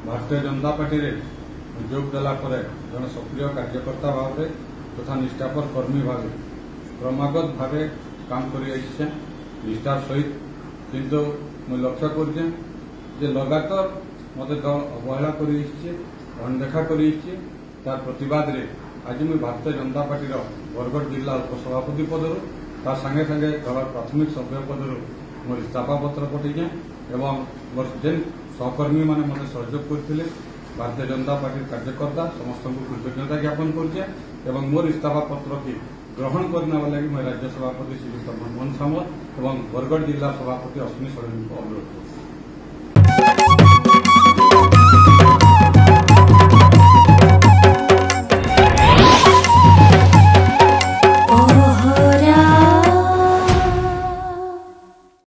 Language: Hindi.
भारतीय जनता पार्टी रे जोग देला परे जन सक्रिय कार्यकर्ता भाव तथा निष्ठापर कर्मी भाव क्रमागत भाव काम कर निष्ठार सहित किंतु मुझे लक्ष्य कर लगातार मत दल अवहेला कर अनदेखा कर तार प्रतिवाद रे आज मुझे भारतीय जनता पार्टी बरगढ़ जिला उपसभापति पदर तार संगे संगे दल प्राथमिक सभ्य पदर मोर इस्तीफा पत्र पठे एवं मोर जेन सहकर्मी मैंने मत सहयोग करते भारतीय जनता पार्टी कार्यकर्ता समस्त को कृतज्ञता ज्ञापन कर मोर इस्तीफा पत्र की ग्रहण करने लगी मैं राज्य सभापति श्रीयुक्त मनमोहन सामल और बरगढ़ जिला सभापति अश्विनी षडंगी को अनुरोध कर